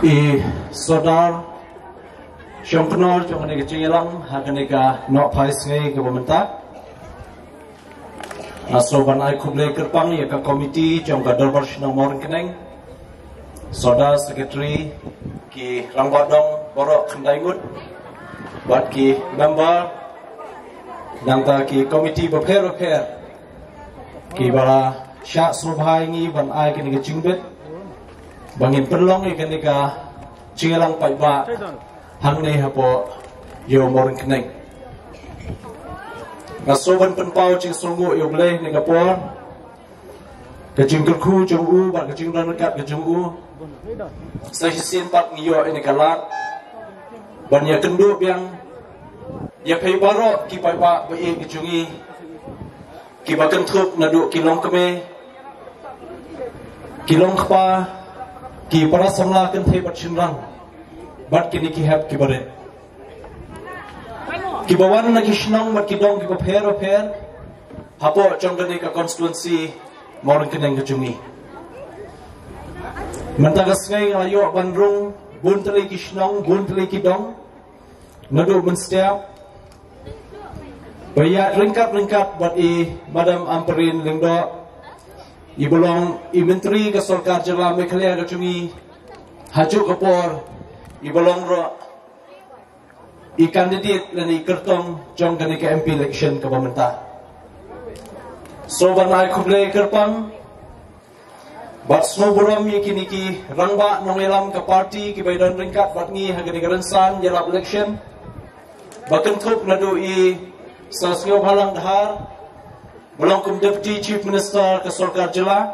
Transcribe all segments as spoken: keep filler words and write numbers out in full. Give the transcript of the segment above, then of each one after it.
I saudar siang kenal jangan ni kecilang hakan ni ka nak pais ngai ke pemerintah asoban ai kuble kerpang ya ka komiti jong ka darbar sinang morin keneng saudar secretary ki rangbat dong borok kendai ngut buat ki member dan ta ki komiti berper-per ki bala syak surbai ngi ban ai kini kecingBet bangin perlong ikan ika cingelang pai ba hang ne hapo yo morin keneng ngasoban penpau cing sungu yo bleh ni kapor kecing kerku jong u ba kecing dan dekat ke jong u sa hisin pat ngiyo ini kalat ban ya kenduk yang ya pai baro ki pai ba ba e kecungi ki ba kentruk nadu kilong keme kilong kpa ki para samla kan the bat chinrang bat kini ki hap ki bare ki bawan na ki shnang bat ki dong ki ko pher pher hapo chongani ka constituency morin keneng kecungi mentagas ngai ayo bandrung bun tali ki shnang bun tali ki dong nadu men setiap bayat ringkap ringkap bat i madam amperin lingdo I belong I menteri ke Sarkar Jela Meghalaya ke cungi hajuk kapor I belong ro I kandidat dan I kertong jong kani ke M P election ke pemerintah so banai kuble kerpang bat snow buram I kini ki rangba nongelam ke parti ki baidan ringkat bat ngi hagani gerensan Jela election bakan trup nadu I sasnyo halang dahar Belong kum Deputy Chief Minister ke Sarkar Jela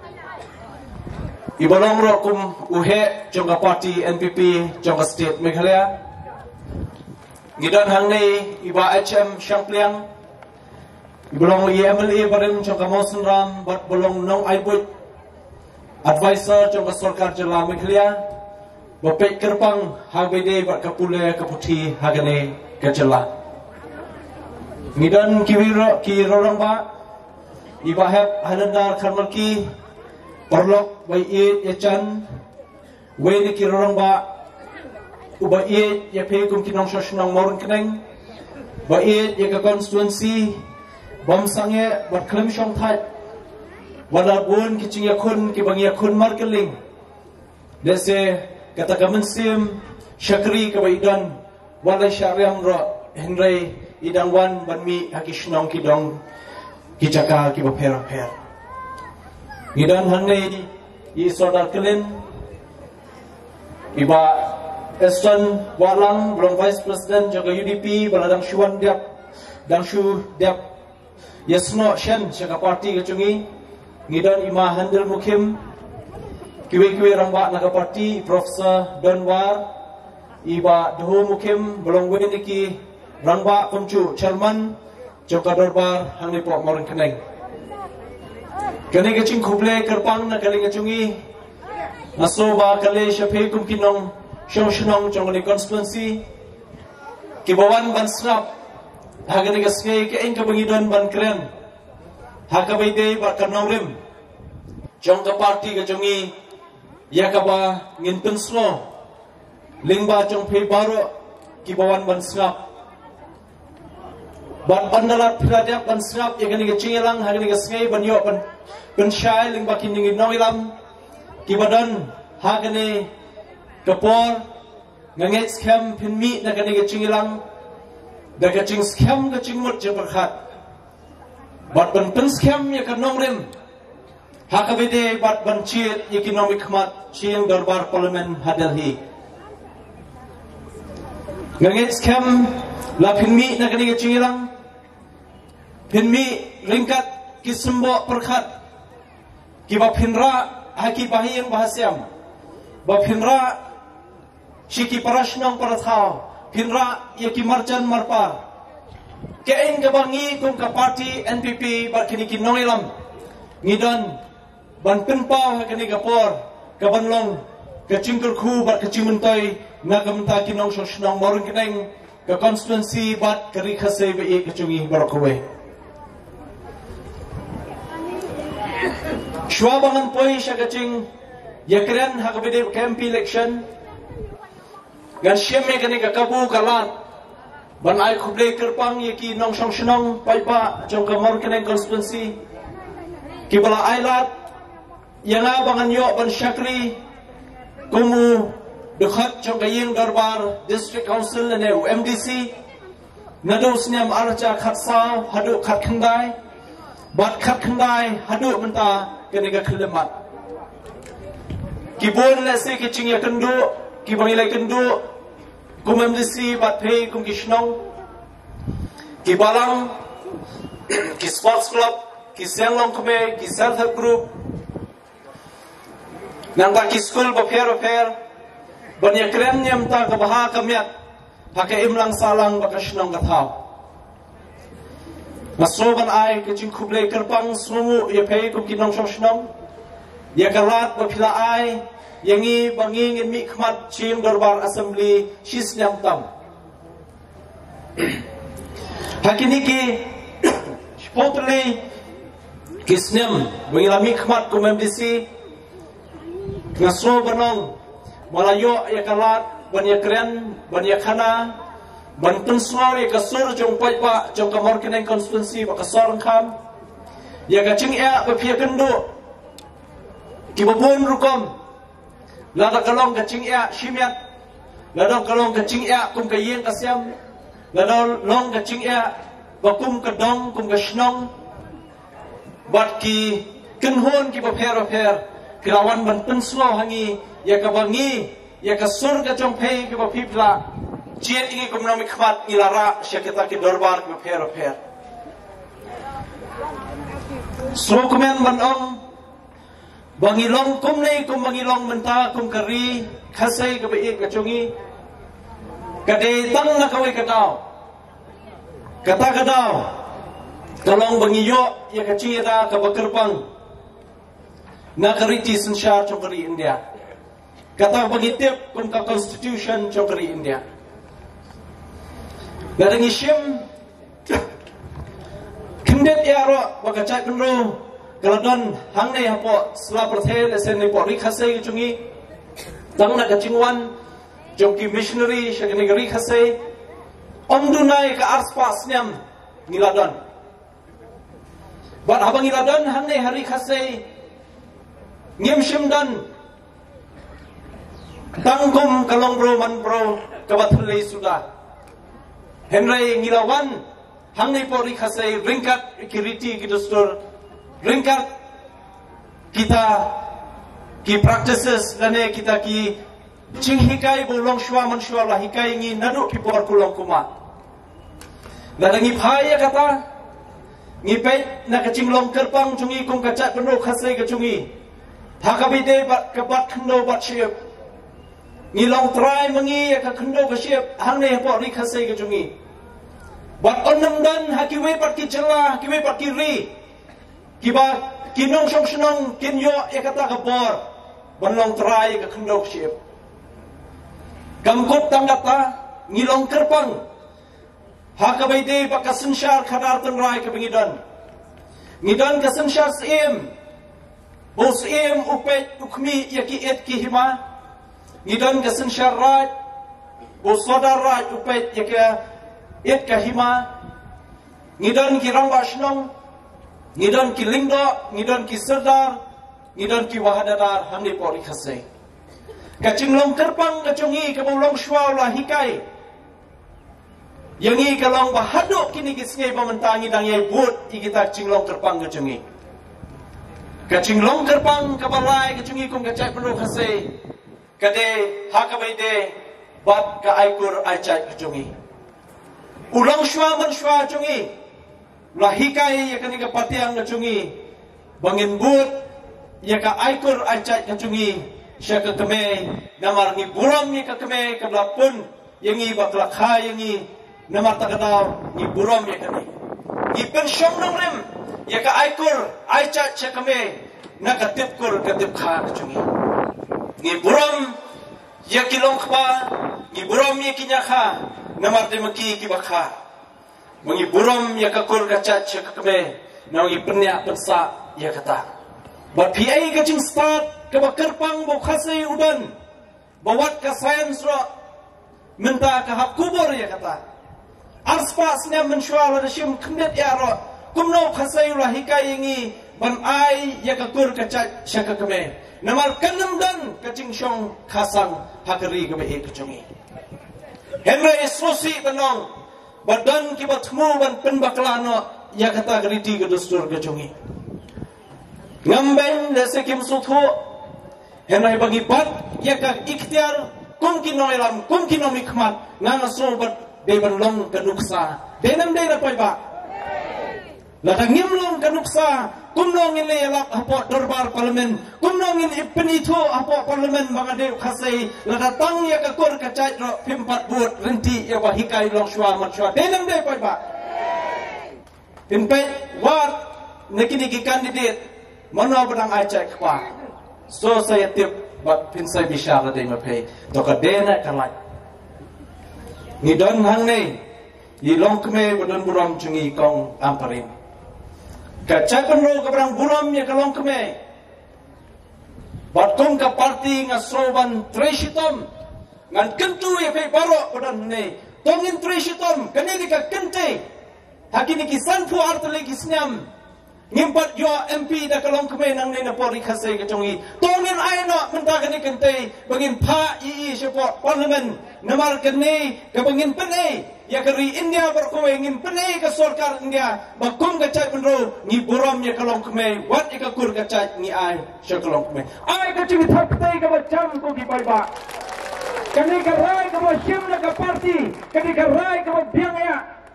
I belong ro kum uhe jongga parti N P P jongga state Meghalaya Ngidan hang ni iba H M Shampliang I belong I M L A barin jongga Mawson Ram but belong nong aibut advisor jongga Sarkar Jela Meghalaya bapek kerpang hagbede bat kapule kaputi hagane ke Jela Ngidan kiwiro ki rorang ba iba hep hanandar karmalki perlok bai it ya chan we ni ki rorang ba uba it ya pe kum kinong shoshnong morin keneng ba it ya ka constituency bom sange bat klem shong that wala bun ki ching ya kun ki bang ya kun markeling dese kata kamen sim shakri ka bai dan wala syariam ro henry idang wan ban mi hakishnong kidong kijaka ki bapher pher gidan hangne I sodar kelen iba Eston Walang belum vice president jaga U D P baladang shuan diap dang shu diap yesno shen jaga parti kecungi gidan ima handel mukim kiwe-kiwe rambak naga parti Profesor Donwar iba dohu mukim belum weni ki Rangba Kumcu Chairman Joka Darbar Hangni Pok Morin Keneng Kani kecing kuble kerpang na kali ngacungi Naso ba kali syape kum kinong Syong syong jong ni constituency Kibawan ban snap Hagani kasngay kain kabangidon ban keren Hakabayde ba karnaw rim Jong ka party kacungi Yakaba nginpen slo Lingba jong pay baro Kibawan ban snap Ban bandalat piradak ban snap ya kani kecinglang hagani kasngai ban yo ban ban syai ling bakin ning noilam kibadan hagani kapor nganget scam pinmi na kani kecinglang da kecing scam kecing mut je berkhat bat ban pen scam ya kan nongrem hakavide bat ban chit economic mat chiang darbar parliament hadelhi nganget scam la pinmi na kani kecinglang pinmi ringkat kisembo perkhat kiba pinra haki bahiyang bahasyam ba pinra shiki parashnong parathao pinra yaki marjan marpar kein gabangi kung ka party N P P ba kini kinongilam ngidan ban pinpao hakani gapor kabanlong kacingker khu ba kacimentai nagamta kinong shoshnong morin keneng ka constituency bat kari khase ba e kacungi barokowe Shwabangan poi siya kacing yakren hakabide K M P election gan syemme kani ka kabu kalat ban ai khuble kerpang ye ki nong song shnong pai pa jong ka mor kani constituency ki bala ailat yang abangan yo ban syakri kumu dekat jong ka ying darbar district council ne U M D C nado snyam archa khatsa hadu khat khandai bat khat khandai hadu menta kani ka khlemat ki bon le se ki chingya kendu ki bangilai kendu kum M D C bat phe kum kishnong ki balang ki sports club ki senglong kme ki self help group nang ki school ba pher pher banya krem nyam ta ka baha kamyat pakai imlang salang ba kishnong gathau masoban ai ki jing khuble kerpang sumu ye phe kum kinong shnong ya kalat ba phila ai yangi banging in mi khmat chim darbar assembly shis nyam tam hakini ki spotli kisnem bangila mi khmat kum M D C ngaso banong malayo ya kalat ban ya kren ban ya khana ban penslo ya kasur jong pai pa jong kamor keneng constituency ba kasor kham ya ka ching ya ba phia kendo ki babon rukom lada kalong ka ching ya shimyat lada kalong ka ching ya kum ka yeng ka siam lada long ka ching ya ba kum ka dong kum ka shnong bat ki kenhon ki ba pher pher kilawan ban penslo hangi ya ka bangi ya ka sur ka jong phe ki ba phipla chien ingi kum nom khmat ilara syakita ki darbar ki ba pher pher so kumen ban ong bangilong kum nei kum bangilong menta kum kari khasai ka bai ka chungi kade tang na kawai ka daw kata ka daw kalong bangiyo ya ka chi da ka bakerpang na kari ti sanshar chokari India kata bangitip kum ka constitution chokari India gadang ishim kindet yaro baka chat nro Galadon hang nei hapo sla prathel esen nei po rikhase ki chungi tang na ka chingwan jongki missionary shagni gari khase omdu nai ka arspas nyam ngiladon bat abang ngiladon hang nei hari khase ngim shimdan tangkum kalong bro man bro kabathulei suda henry ngilawan hang nei po rikhase ringkat kiriti kidustur ringkat kita ki practices lane kita ki ching hikai bolong shwa man shwa la hikai ngi nadu ki por kulong kuma ladangi phaya kata ngi pe na ka chinglong kerpang chungi kum ka chat peno khasai ka chungi thakabide bat ka bat khndo bat ship ngi long try mangi ka khndo ka ship hang ne po ri khasai ka chungi bat onam dan hakiwe pat ki chela hakiwe pat ki ri kiba kinong shong shnong kinyo ekata ka bor banlong try ka khandok ship kamkot tanggata ngilong kerpang hakabaide baka sanshar khadar tan rai ka bingidan ngidan ka sanshar sim bos im upet ukmi yaki et ki hima ngidan ka sanshar rai bos sodar rai upet yaki et ka hima ngidan ki rangwa shnong ngidon ki lingdo ngidon ki serdar ngidon ki wahadadar hamni pori khase kachinglong kerpang kachungi kabulong shwa la hikai yangi kalong bahado kini kisngai pamantangi dang yai but ikita chinglong kerpang kachungi kachinglong kerpang kabalai kachungi kum kacai penuh khase kade hakabaide bat ka aikur aichai kachungi ulang shwa man shwa kachungi lahikai ya kanika patiang na chungi bangin but ya ka aikur acai ka chungi sya ka kame namar ni buram ni ka kame kablapun yangi bakla kha yangi namar takadaw ni buram ya kame ni pensyong nang rem ya ka aikur acai sya kame na ka tipkur ka tip kha ka chungi ni buram ya kilong kpa ni buram ya kinyakha namar de maki ki bakha mangi buram ya kakur kacat cakme na mangi penya pensa ya kata ba P A ka jing start ka bakar pang bo khase udan bawat ka science ro Minta ke hak kubur ya kata. Arspa senya mensyuar reshim kembet ya ro. Kumno khasai ula hikai ingi ban ai ya kakur kacak syaka keme. Namar kanam dan kacing syong khasang hakari kebe e kecungi. Henry Esrosi tenong badan kibat mu ban penbaklano ya kata geriti ke dustur kecungi. Ngambeng desa kim sutho Henry bagi pat ya ka ikhtiar kum kinoi lam kum kinoi mikmat nang sobat de ban long kanuksa denam de rapai ba la ta ngim long kanuksa kum long in le lak apo darbar parlimen kum long in ipni tho apo parlimen bangade khasai la ta tang ya ka kor ka chai ro pimpat buat renti ya wa hikai long shwa mat shwa denam de pai ba tin pe war nekini ki candidate mano badang ai chai kwa so saya tip bat pinsai bisyara de mape to ka dena kalai ni don hang nei yi long kme bodon buram chungi kong amparin ka chapan ro ka brang buram ye ka long kme bat kong ka party nga soban treshitom ngan kentu ye pe baro bodon nei tongin treshitom kani ka kente hakini ki sanfu artale ki snyam ngimpat yo M P da kalong kme nang nei na pori khase ka chungi tongin ai no menta kani kente bangin pha i i support parliament namar kene ke bangin pene ya keri India berkowe ngin pene ke sorkar India bakum ke cai penro ni buram ya kalong keme wat ika kur ke cai ni ai sya kalong keme ai ke cing thak tai ke macam ko ki pai ba kene ke rai ke macam na ke parti kene ke rai ke biang ya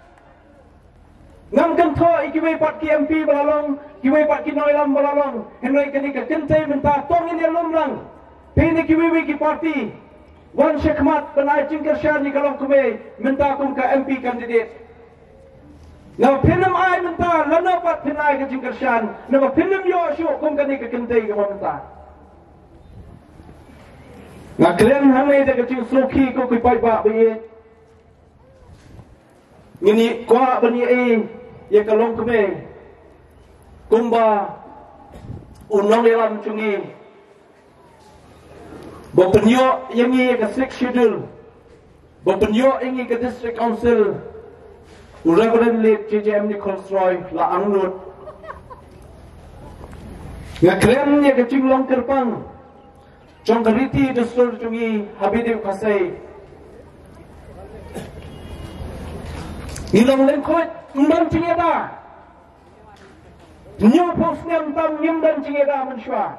ngam kan tho ikiwe pat ki M P balalong kiwe pat ki noilam balalong henry kene ke kente menta tongin ya lumlang pene kiwe ki parti wan syekmat penai cingkar syar ni kalong kume minta kum ka M P candidate na pinam ai minta lana pat penai ke cingkar syar na pinam yo syu kum ka ni ke kentai ke minta na klem hanai de ke cing soki ko ku pai ba be ngini kwa bani e ye kalong kume kumba unong dalam cungi Bapenyo yangi ke six schedule Bapenyo yangi ke district council Reverend Late J J M Nicholas Roy la angnut ngakrem ye ke cinglong terpang Jong keriti dustur cungi habidip kasai Nilang lengkot Ndam cingeda Nyo posnyam tam nyam dan cingeda mensyua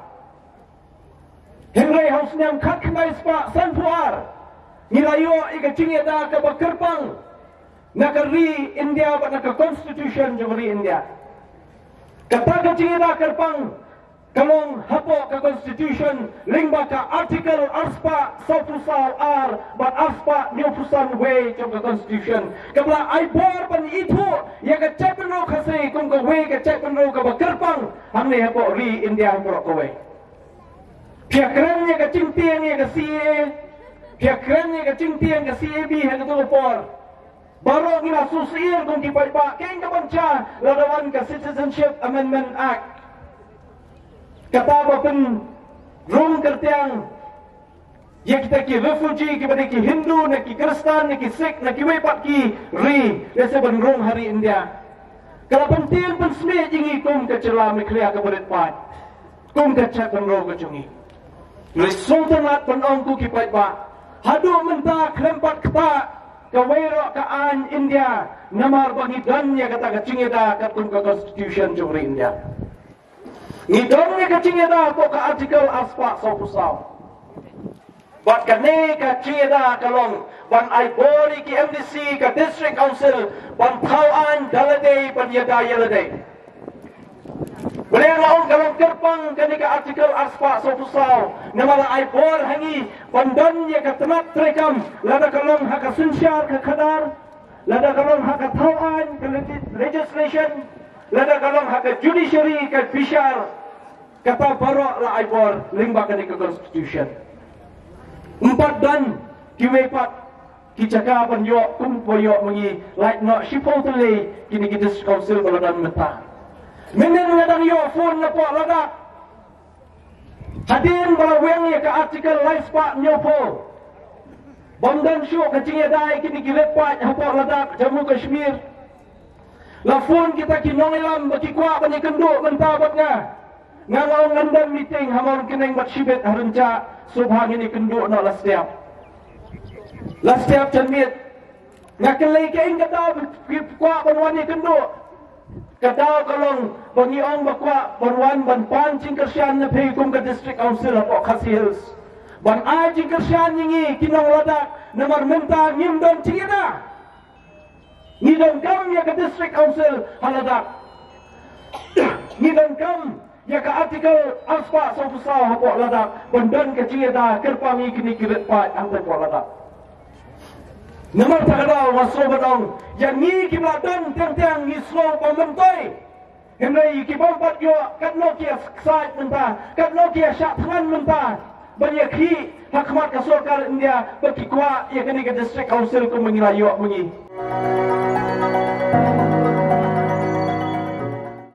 Henry hausnyam kat kemai spa sanpuar Nilayo ika cingeda ke bakerpang Nakari India bat naka constitution jomari India Kata ke cingeda kerpang Kalong hapo ke constitution Lingba ka artikel arspa Sautusal ar Bat arspa nyopusan way Jom ke constitution Kabla ay bor pan itu Ya ke cepenro kasi Kung ke way ke cepenro ke bakerpang Hamni hapo ri India hapo ke way Pihak kerennya ke cingtiang ya ke C A Pihak kerennya ke cingtiang ke C A B Yang itu lepor Baru ngira susir Kung kipai-pak Keng ke banca Ladawan ke Citizenship Amendment Act Kata bapen Rum kertiang Ya kita ki refugee Kepada ki Hindu Nak ki Kristan Nak ki Sikh Nak ki wepat ki Ri Desa ben rum hari India Kalau pentil pun semih Jingi kum ke celah Mikliya ke beritpat Kum ke cek penro ke cungi Dari sultanat penongku ki paitba Hadu mentah Kelempat kata Kawero ke an India Namar bagi dannya Kata ke cingeda Katum ke constitution Cumri India Ngidongnya ke cingeda Kok ke artikel aspak Saupusau Bat kene ke cingeda Kalong Ban ai bori ki M D C Ke district council Ban tauan Daladai Ban yada yaladai Boleh laung kalong kerpang Kene ke artikel aspak Saupusau Namara ai bor hangi Bandan ye ke temat terekam Lada kalong haka sunsyar ke kadar Lada kalong haka tauan Ke legislation Lada kalong haka judiciary Ke bishar Kata barok la aibor lingba kene ke constitution. Empat dan kiwepat kicaka pan yo kum poyo mengi like no shipol tele kini kita council baladan meta. Menen ngadang yo phone na po lada. Hadin balaweng ye ke artikel life spa nyopo. Bamdan syuk kecing dai kini gilepat hapok ladak Jammu Kashmir. Lafun kita kinong ilam bagi kuat banyak kenduk mentah batnya. Ngangau ngandam meeting hamon keneng bat sibet harunca subhang ini kenduk nak lastiap. Lastiap cermit. Ngakelai ke ing kata kuat banwani kenduk. Kata kalong bagi ong bakwa banwan ban pancing kersian na pegum ke district council hapok Khasi Hills. Ban aji kersian nyingi kinong ladak nomor mentah ngimdon cingina. Ngidon kam ya ke district council haladak. Ngidon kam ya ke artikel aspa sopusau hapok ladak. Bandan ke cingina kerpangi kini kirit pat ang hapok ladak. Nomor takadaw waso badong yang ngi kiblatan tiang-tiang ngi slow pambentoy. Hemnai kibompat yo katno kia sait mentah, katno kia syak tangan mentah. Banyak hi hakmat kasorkar India bagi kuat ya kini ke district council ko mengilayok mengi.